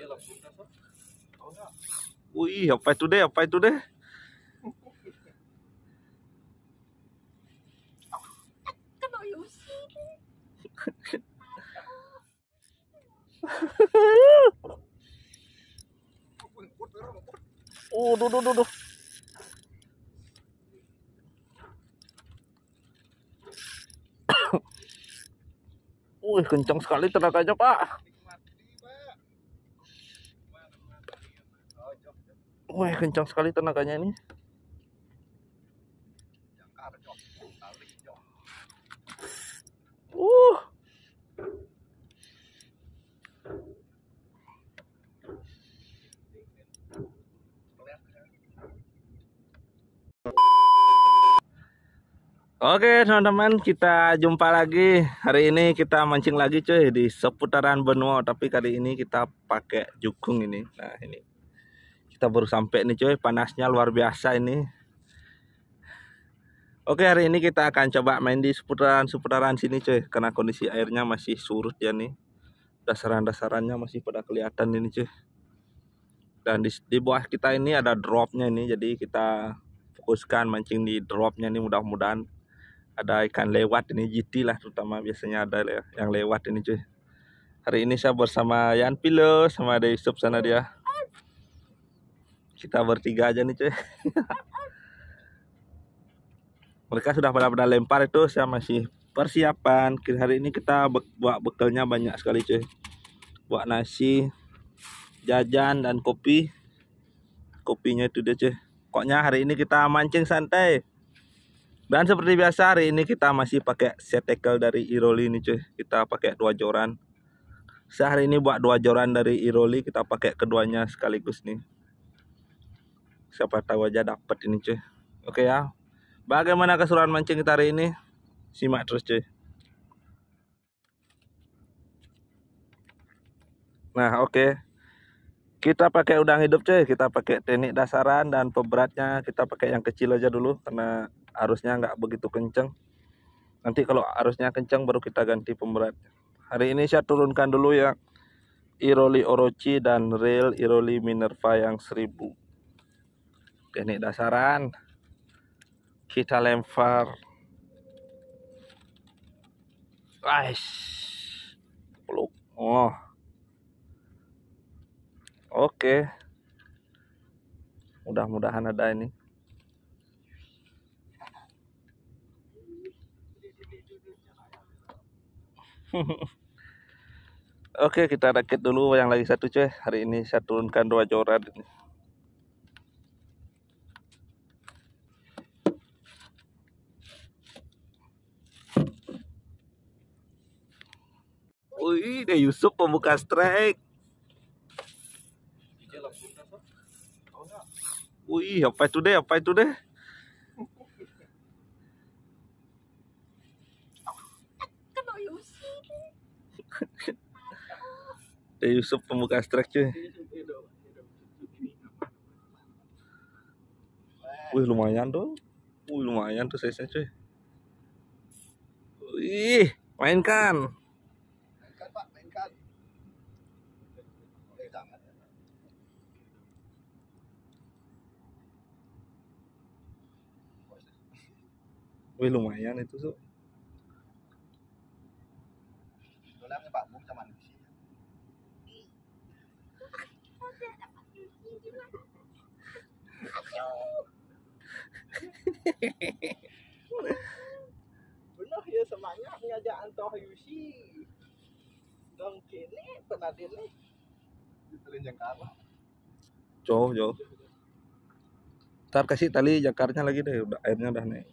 Wih, apa itu deh? Apa itu deh? Duh, duh, duh, duh. Wih, kencang sekali tenaganya, Pak. Wih, kencang sekali tenaganya ini. Uh. Oke teman-teman, kita jumpa lagi. Hari ini kita mancing lagi cuy di seputaran benua, tapi kali ini kita pakai jukung ini. Nah ini kita baru sampai nih cuy, panasnya luar biasa ini. Oke, hari ini kita akan coba main di seputaran sini cuy, karena kondisi airnya masih surut ya nih. Dasaran-dasarannya masih pada kelihatan ini cuy. Dan di bawah kita ini ada dropnya ini, jadi kita fokuskan mancing di dropnya ini, mudah-mudahan ada ikan lewat ini, GT lah terutama, biasanya ada yang lewat ini cuy. Hari ini saya bersama Yan Pilo sama ada Yusuf sana dia. Kita bertiga aja nih cuy. Mereka sudah pada lempar itu, saya masih persiapan. Hari ini kita buat bekalnya banyak sekali cuy. Buat nasi, jajan dan kopi. Kopinya itu dia cuy. Pokoknya hari ini kita mancing santai. Dan seperti biasa hari ini kita masih pakai set tackle dari Iroli ini cuy. Kita pakai 2 joran. Sehari ini buat 2 joran dari Iroli, kita pakai keduanya sekaligus nih. Siapa tahu aja dapat ini cuy. Oke ya. Bagaimana keseruan mancing kita hari ini? Simak terus cuy. Nah oke. Kita pakai udang hidup cuy. Kita pakai teknik dasaran dan pemberatnya kita pakai yang kecil aja dulu, karena arusnya nggak begitu kenceng. Nanti kalau arusnya kenceng baru kita ganti pemberat. Hari ini saya turunkan dulu ya Iroli Orochi dan reel Iroli Minerva yang 1000. Teknik dasaran. Kita lempar. Guys. Peluk. Oh. Oke. Mudah-mudahan ada ini. Oke, kita rakit dulu yang lagi satu cuy. Hari ini saya turunkan 2 joran ini. Wih, deh Yusuf pembuka strike. Wih, apa itu deh? Apa itu deh? Deh Yusuf pembuka strike cuy. Wih, lumayan tuh. Wih, lumayan tuh size-nya cuy. Wih, mainkan. Mainkan Pak, mainkan. Wih, lumayan itu tuh. Pak, muốn cho mình. Benar ya, semangat ngajak Anto Yusi. Dong kini pernah dini. Ditelin jangkar. Jauh. Ntar kasih tali jakarnya lagi deh, udah airnya udah naik.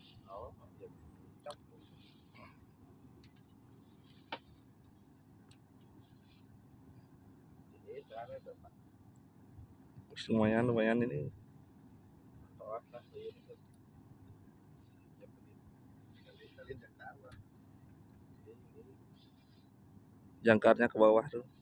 Lumayan ini. Jangkarnya ke bawah tuh.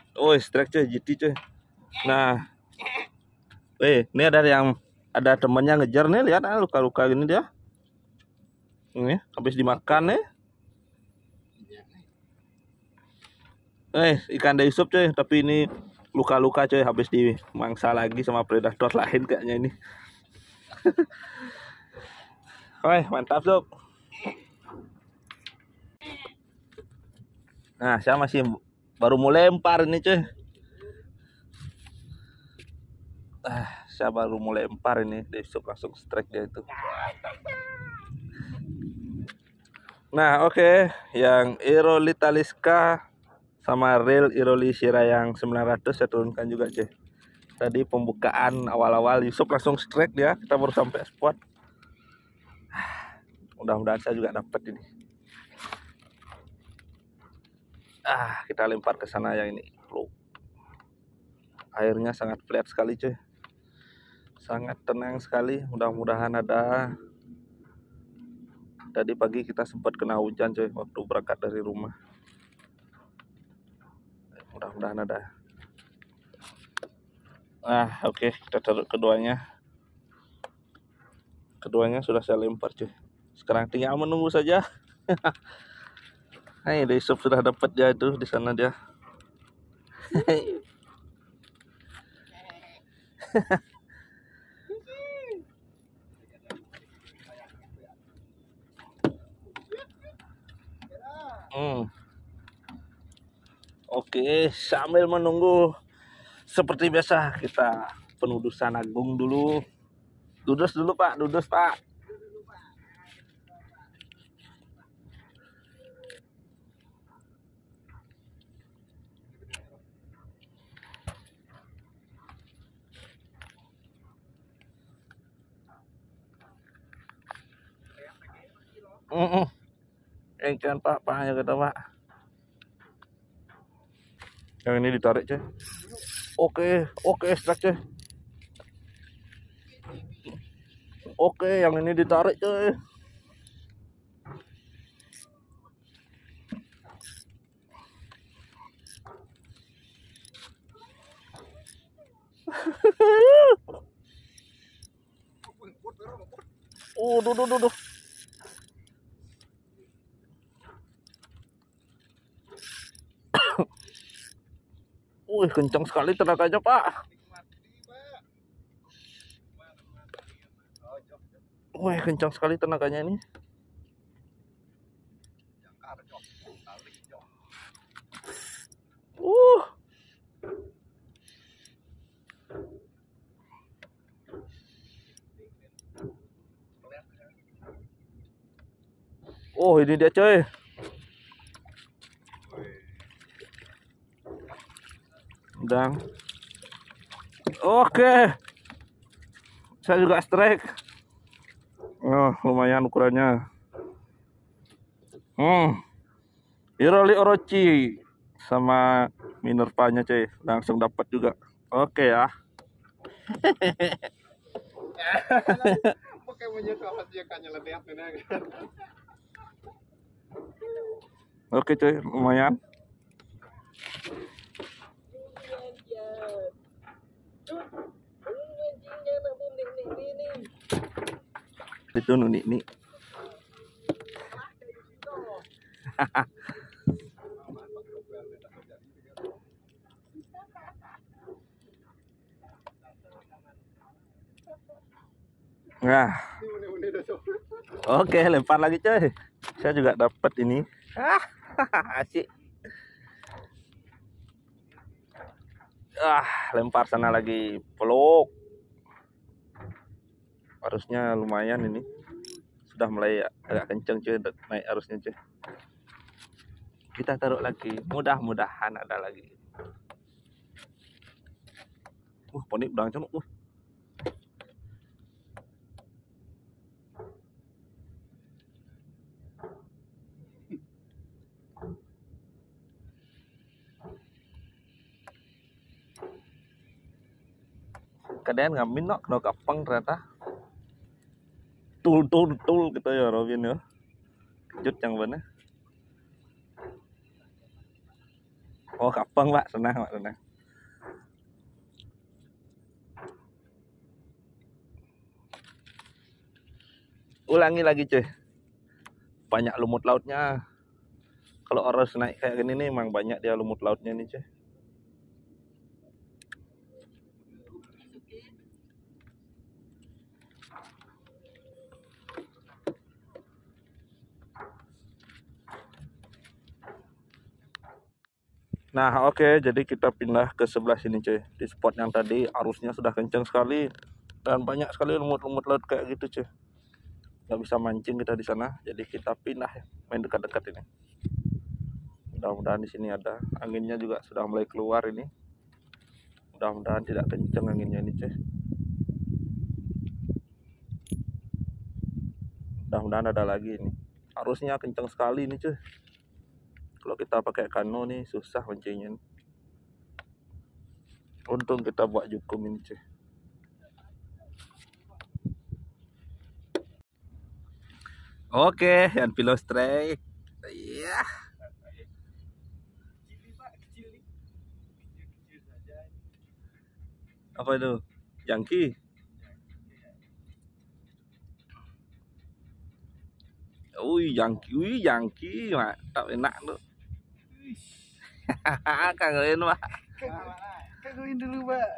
Oh, strike cuy, GT cuy. Nah, ini ada temennya ngejar nih, lihat luka-luka gini dia. Ini habis dimakan nih. Ikan deisup cuy, tapi ini luka-luka cuy, habis dimangsa lagi sama predator lain kayaknya ini. Mantap sob. Nah, saya masih baru mau lempar ini cuy. Saya baru mau lempar ini, deisup langsung strike dia itu. Nah, oke, yang Irolitaliska sama Real Irolishira yang 900 saya turunkan juga cuy. Tadi pembukaan awal-awal Yusuf langsung strike dia, kita baru sampai spot. Mudah-mudahan saya juga dapat ini. Kita lempar ke sana yang ini. Airnya sangat flat sekali cuy. Sangat tenang sekali, mudah-mudahan ada. Tadi pagi kita sempat kena hujan cuy waktu berangkat dari rumah. Mudah-mudahan ada. Oke, kita taruh keduanya. Keduanya sudah saya lempar cuy. Sekarang tinggal menunggu saja. Deisup sudah dapat dia itu di sana dia. Oke, sambil menunggu seperti biasa kita penudusan agung dulu. Dudus dulu Pak, dudus Pak. Ikan Pak, hanya kata Pak. Yang ini ditarik cuy. Oke, strike cuy. Oke, yang ini ditarik cuy. Duh. Kencang sekali tenaganya Pak. Kencang sekali tenaganya ini. Ini dia coy. Oke. Saya juga strike. Lumayan ukurannya. Iroli Orochi sama Minervanya coy, langsung dapat juga. Oke ya. Oke coy, lumayan. Itu nih. Nah. Oke, lempar lagi coy. Saya juga dapat ini. Asik. Lempar sana lagi, peluk. Arusnya lumayan ini. Sudah mulai agak kenceng cuy, naik arusnya cuy. Kita taruh lagi, mudah-mudahan ada lagi. Ponik udang cemuk. Kadang ngamin no, kena kapang ternyata. Tul gitu ya Robin ya. Kejut yang bener. Oh, kapang, Pak. Tenang, Pak, tenang. Ulangi lagi, cuy. Banyak lumut lautnya. Kalau arus naik kayak gini nih, emang banyak dia lumut lautnya nih, cuy. Nah, oke, jadi kita pindah ke sebelah sini, cuy. Di spot yang tadi arusnya sudah kencang sekali dan banyak sekali lumut-lumut laut kayak gitu, cuy. Nggak bisa mancing kita di sana, jadi kita pindah main dekat-dekat ini. Mudah-mudahan di sini ada. Anginnya juga sudah mulai keluar ini. Mudah-mudahan tidak kencang anginnya ini, cuy. Mudah-mudahan ada lagi ini. Arusnya kencang sekali ini, cuy. Kalau kita pakai kano nih susah mancingnya. Untung kita buat jukum ini, cuy. Oke, yang pillow strike. Iya. Apa itu? Jangki. Wih, jangki, mak. Tak enak tuh. Kangen, Pak. Kaguin dulu, Pak.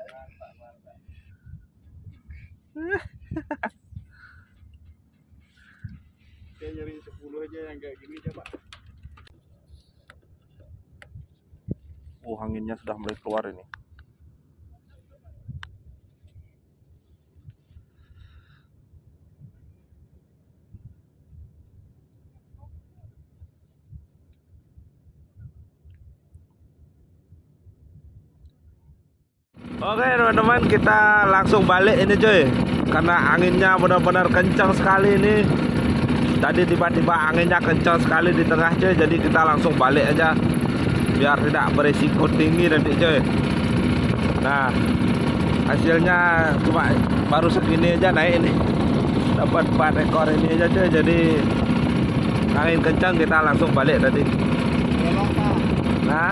Saya nyari 10 aja yang kayak gini aja, Pak. Anginnya sudah mulai keluar ini. Oke teman-teman, kita langsung balik ini, cuy. Karena anginnya benar-benar kencang sekali ini. Tadi tiba-tiba anginnya kencang sekali di tengah, cuy. Jadi kita langsung balik aja biar tidak berisiko tinggi nanti, cuy. Nah, hasilnya cuma baru segini aja naik ini. Dapat 4 ekor ini aja, cuy. Jadi angin kencang, kita langsung balik tadi. Nah.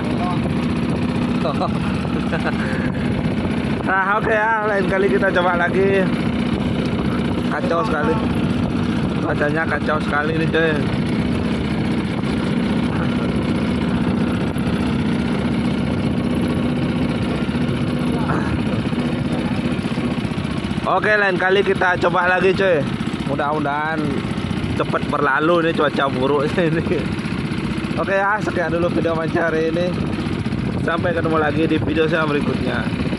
Nah, oke ya, lain kali kita coba lagi. Kacau sekali. Cuacanya kacau sekali nih, cuy. Oke, lain kali kita coba lagi, cuy. Mudah-mudahan cepat berlalu nih cuaca buruk ini. Oke ya, sekian dulu video mancing hari ini. Sampai ketemu lagi di video saya berikutnya.